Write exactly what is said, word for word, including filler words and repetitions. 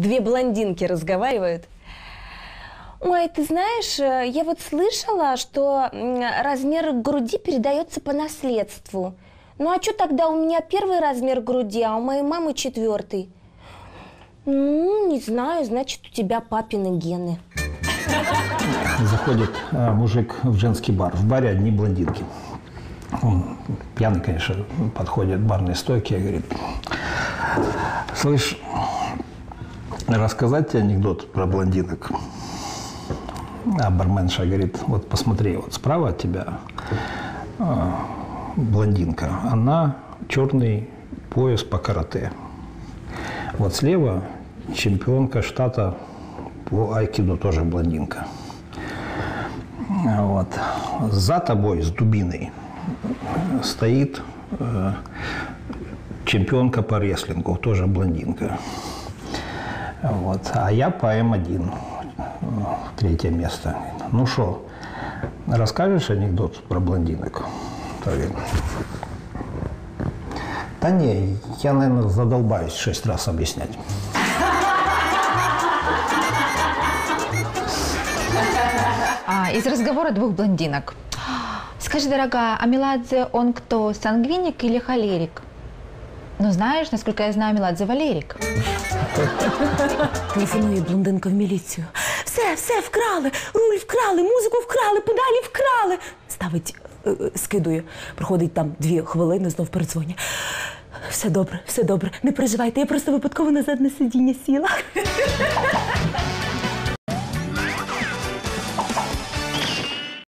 две блондинки разговаривают. Ой, ты знаешь, я вот слышала, что размер груди передается по наследству. Ну а что тогда у меня первый размер груди, а у моей мамы четвертый? Ну, не знаю, значит, у тебя папины гены. Заходит э, мужик в женский бар. В баре одни блондинки. Он пьяный, конечно, подходит к барной стойке и говорит: слышь, рассказать тебе анекдот про блондинок? А барменша говорит: вот посмотри, вот справа от тебя э, блондинка. Она черный пояс по карате. Вот слева чемпионка штата по айкидо, тоже блондинка. Вот. За тобой с дубиной стоит э, чемпионка по рестлингу, тоже блондинка. Вот. А я по эм один, третье место. Ну что, расскажешь анекдот про блондинок? Да не, я, наверное, задолбаюсь шесть раз объяснять. А, из разговора двух блондинок. Скажи, дорогая, а Меладзе он кто, сангвиник или холерик? Ну, знаешь, насколько я знаю, Меладзе валерик. Телефонує блондинка в міліцію. Все, все вкрали, руль вкрали, музику вкрали, педалі вкрали. Ставить, е, скидує, проходить там дві хвилини, знов передзвонює. Все добре, все добре, не переживайте, я просто випадково назад на сидіння сіла.